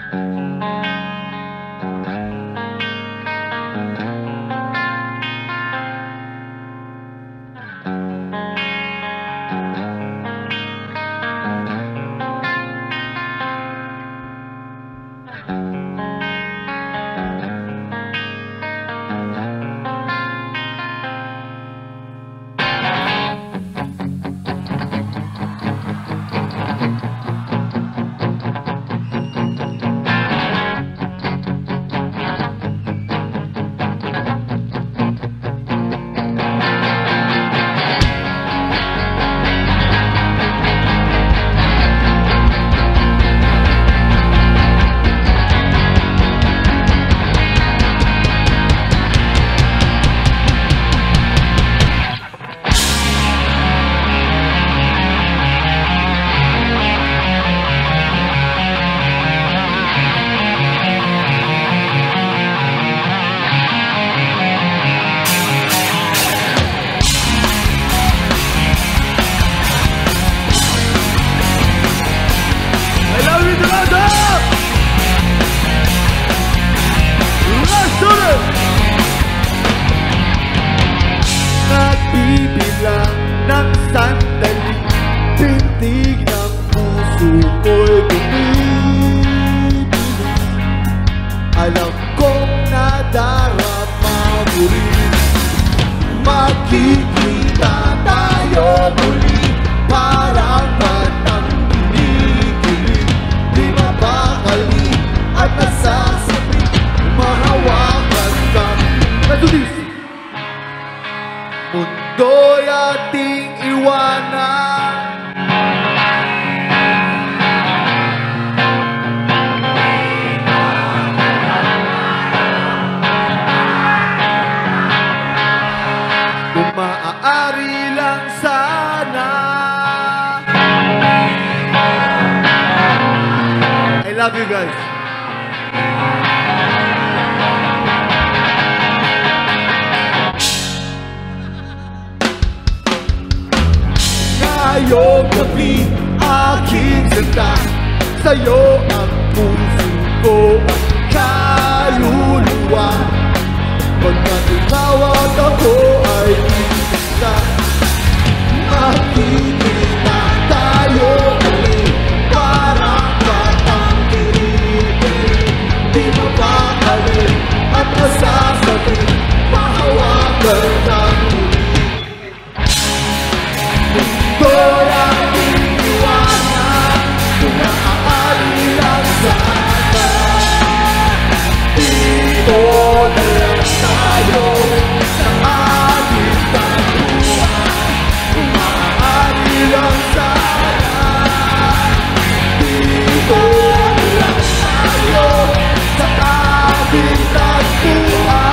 Nagbibilang ng sandali, pintig ng puso ko'y bumibili. Alam kong nadarama mo rin. Magkikita tayo muli, parang batang kinikilig. Di mapakali at nasasabi, mahawakan ka. Let's do this! Mundo'y ating iwanan, kung maaari lang sana. I love you guys. Ngayong gabi, aking ganda, sa'yo ang puso ko at kaluluwa. Pagkat ikaw at ako ay isa, makikita tayo muli, parang batang kinikilig. Di mapakali at masasabi, mahawakan ng muli. Mundo'y ating iwanan, kung maaari lang sana. Dito na lang tayo sa ating tagpuan, kung maaari lang sana. Dito na lang tayo sa ating tagpuan.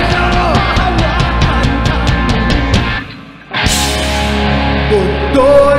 Mundo'y